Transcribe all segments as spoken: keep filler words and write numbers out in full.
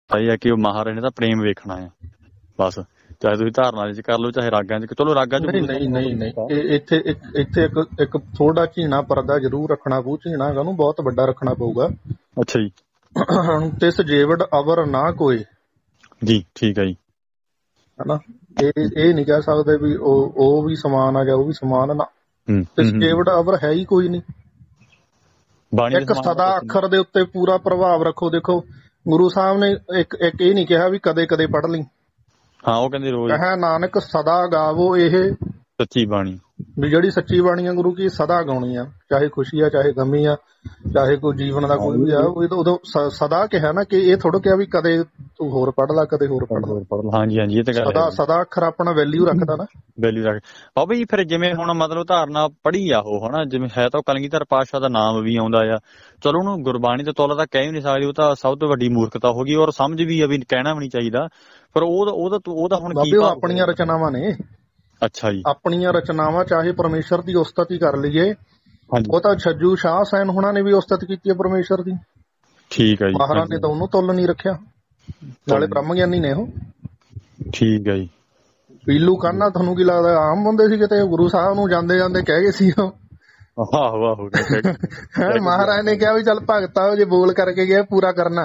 ਇਹ ਹੈ ਕਿ ਉਹ ਮਹਾਰਾਜ ਨੇ ਤਾਂ ਪ੍ਰੇਮ ਵੇਖਣਾ ਆ ਬਸ, ਚਾਹੇ ਤੁਸੀਂ ਧਾਰਨਾ ਚ ਕਰ ਲਓ ਚਾਹੇ ਰਾਗਾਂ ਚ, ਚਲੋ ਰਾਗਾਂ ਚ ਨਹੀਂ ਨਹੀਂ ਨਹੀਂ ਨਹੀਂ ਇੱਥੇ ਇੱਥੇ ਇੱਕ ਇੱਕ ਥੋੜਾ ਝੀਣਾ ਪਰਦਾ ਜ਼ਰੂਰ ਰੱਖਣਾ ਪਊ। ਝੀਣਾ ਉਹਨੂੰ ਬਹੁਤ ਵੱਡਾ ਰੱਖਣਾ ਪਊਗਾ। ਅੱਛਾ ਜੀ। ਤਿਸ ਜੇਵੜ ਅਵਰ ਨਾ ਕੋਈ ਜੀ ਠੀਕ ਹੈ ਜੀ। ਹਨਾ ਇਹ ਇਹ ਨਹੀਂ ਕਹਿ ਸਕਦੇ ਵੀ ਉਹ ਉਹ ਵੀ ਸਮਾਨ ਆ ਜਾਂ ਉਹ ਵੀ ਸਮਾਨ ਨਾ। ਤਿਸ ਜੇਵੜ ਅਵਰ ਹੈ ਹੀ ਕੋਈ ਨਹੀਂ। ਇੱਕ ਸਦਾ ਅੱਖਰ ਦੇ ਉੱਤੇ ਪੂਰਾ ਪ੍ਰਭਾਵ ਰੱਖੋ। ਦੇਖੋ ਗੁਰੂ ਸਾਹਿਬ ਨੇ ਇੱਕ ਇੱਕ ਇਹ ਨਹੀਂ ਕਿਹਾ ਵੀ ਕਦੇ ਕਦੇ ਪੜ੍ਹ ਲਈ। ਹਾਂ ਉਹ ਕਹਿੰਦੇ ਰੋਜ਼ ਕਹੇ ਨਾਨਕ ਸਦਾ ਗਾਵੋ ਇਹ ਸੱਚੀ ਬਾਣੀ, ਵੀ ਜਿਹੜੀ ਸੱਚੀ ਬਾਣੀ ਆ ਗੁਰੂ ਕੀ ਸਦਾ ਗਾਉਣੀ ਆ, ਚਾਹੇ ਖੁਸ਼ੀ ਆ ਚਾਹੇ ਗਮੀ ਆ ਚਾਹੇ ਕੋਈ ਜੀਵਨ ਦਾ ਕੋਈ ਵੀ ਆ। ਉਦੋਂ ਸਦਾ ਕਿਹਾ ਨਾ ਕਿ ਇਹ ਥੋੜਾ ਕਿਹਾ ਵੀ ਕਦੇ ਤੂੰ ਹੋਰ ਪੜ੍ਹ ਲਾ ਕਦੇ ਹੋਰ ਪੜ੍ਹ ਲਾ। ਹਾਂਜੀ ਹਾਂਜੀ ਇਹ ਤਾਂ ਗੱਲ ਸਦਾ ਸਦਾ ਅੱਖਰ ਆਪਣਾ ਵੈਲਿਊ ਰੱਖਦਾ ਨਾ, ਵੈਲਿਊ ਰੱਖ ਆ ਬਈ। ਫਿਰ ਜਿਵੇਂ ਹੁਣ ਮਤਲਬ ਧਾਰਨਾ ਪੜ੍ਹੀ ਆ ਉਹ ਹਨਾ, ਜਿਵੇਂ ਹੈ ਤਾਂ ਕਲਗੀਧਰ ਪਾਤਸ਼ਾਹ ਦਾ ਨਾਮ ਵੀ ਆਉਂਦਾ ਆ, ਚਲੋ ਉਹਨੂੰ ਗੁਰਬਾਣੀ ਤੋਂ ਤੋਲਾ ਤਾਂ ਕਹਿ ਵੀ ਨਹੀਂ ਸਕਦੇ, ਉਹ ਤਾਂ ਸਭ ਤੋਂ ਵੱਡੀ ਮੂਰਖਤਾ ਹੋ ਗਈ ਔਰ ਸਮਝ ਵੀ ਆ ਵੀ ਕਹਿਣਾ ਵੀ ਨਹੀਂ ਚਾਹੀਦਾ। ਪਰ ਉਹ ਉਹਦਾ ਉਹਦਾ ਹੁਣ ਕੀ ਆਪਣੀਆਂ ਰਚਨਾਵਾਂ ਨੇ। ਅੱਛਾ ਜੀ। ਆਪਣੀਆਂ ਰਚਨਾਵਾਂ ਚਾਹੇ ਪਰਮੇਸ਼ਰ ਦੀ ਉਸਤਤ ਹੀ ਕਰ ਲਈਏ, ਉਹ ਤਾਂ ਛੱਜੂ ਸ਼ਾਹ ਸੈਨ ਹੁਣਾਂ ਨੇ ਵੀ ਉਸਤਤ ਕੀਤੀ ਹੈ ਪਰਮੇਸ਼ਰ ਦੀ। ਠੀਕ ਹੈ ਜੀ। ਮਹਾਰਾਜ ਨੇ ਤਾਂ ਉਹਨੂੰ ਤੁੱਲ ਨਹੀਂ ਰੱਖਿਆ, ਨਾਲੇ ਬ੍ਰਹਮ ਗਿਆਨੀ ਨੇ ਉਹ। ਠੀਕ ਹੈ ਜੀ। ਪੀਲੂ ਕਾਨਾ ਤੁਹਾਨੂੰ ਕੀ ਲੱਗਦਾ ਆਮ ਬੰਦੇ ਸੀ ਕਿਤੇ? ਗੁਰੂ ਸਾਹਿਬ ਨੂੰ ਜਾਂਦੇ ਜਾਂਦੇ ਕਹਿ ਗਏ ਸੀ ਉਹ। ਆਹੋ ਆਹੋ ਮਹਾਰਾਜ ਨੇ ਕਿਹਾ ਵੀ ਚੱਲ ਭਗਤਾ ਜੇ ਬੋਲ ਕਰਕੇ ਗਿਆ ਪੂਰਾ ਕਰਨਾ,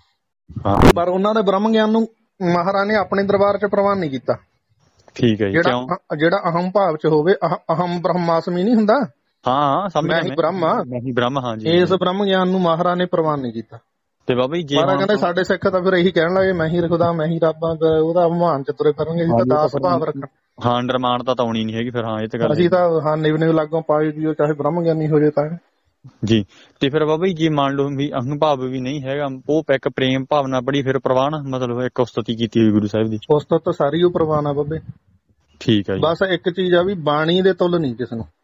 ਪਰ ਉਹਨਾਂ ਦੇ ਬ੍ਰਹਮ ਗਿਆਨ ਨੂੰ ਮਹਾਰਾਜ ਨੇ ਆਪਣੇ ਦਰਬਾਰ ਚ ਪ੍ਰਵਾਨ ਨਹੀਂ ਕੀਤਾ। ਠੀਕ ਹੈ ਜੀ। ਜਿਹੜਾ ਜਿਹੜਾ ਅਹਮ ਭਾਵ ਚ ਹੋਵੇ, ਅਹਮ ਬ੍ਰਹਮਾਸਮੀ ਨਹੀਂ ਹੁੰਦਾ, ਹਾਂ ਸਮਝ ਮੈਂ ਹੀ ਬ੍ਰਹਮ ਆ, ਮੈਂ ਹੀ ਬ੍ਰਹਮ। ਹਾਂ ਜੀ। ਇਸ ਬ੍ਰਹਮ ਗਿਆਨ ਨੂੰ ਮਹਾਰਾਜ ਨੇ ਪ੍ਰਵਾਨ ਨਹੀਂ ਕੀਤਾ। ਤੇ ਬਾਬਾ ਜੀ ਮਹਾਰਾਜ ਕਹਿੰਦੇ ਸਾਡੇ ਸਿੱਖ ਤਾਂ ਫਿਰ ਇਹੀ ਕਹਿਣ ਲੱਗੇ ਮੈਂ ਹੀ ਖੁਦਾ ਮੈਂ ਹੀ ਰੱਬ ਆ, ਉਹਦਾ ਅਭਿਮਾਨ ਚ ਤੁਰੇ ਫਿਰਾਂਗੇ। ਅਸੀਂ ਤਾਂ ਦਾਸ ਭਾਵ ਰੱਖਣ। ਹਾਂ ਨਿਰਮਾਣਤਾ ਤਾਂ ਆਉਣੀ ਨੀ ਹੈਗੀ ਫਿਰ। ਹਾਂ ਇਹ ਤਾਂ ਗੱਲ ਅਸੀਂ ਤਾਂ ਹਾਂ ਨਿਵ ਨਿਵ ਲਾਗੋਂ ਪਾਈ ਜੀਓ ਚਾਹੇ ਬ੍ਰਹਮ ਗਿਆਨੀ ਹੋ ਜਾਏ ਤਾਂ ਜੀ। ਤੇ ਫਿਰ ਬਾਬਾ ਜੀ ਜੇ ਮੰਨ ਲਓ ਵੀ ਅਹੰ ਭਾਵ ਵੀ ਨਹੀਂ ਹੈਗਾ, ਉਹ ਇੱਕ ਪ੍ਰੇਮ ਭਾਵਨਾ ਬੜੀ ਫਿਰ ਪ੍ਰਵਾਨ ਮਤਲਬ ਇੱਕ ਉਸਤਤੀ ਕੀਤੀ ਹੋਈ ਗੁਰੂ ਸਾਹਿਬ ਦੀ। ਉਸਤਤ ਤਾਂ ਸਾਰੀ ਉਹ ਪ੍ਰਵਾਨ ਆ ਬਾਬੇ। ਠੀਕ ਹੈ ਜੀ। ਬਸ ਇੱਕ ਚੀਜ਼ ਆ ਵੀ ਬਾਣੀ ਦੇ ਤੁੱਲ ਨਹੀਂ ਕਿਸ ਨੂੰ।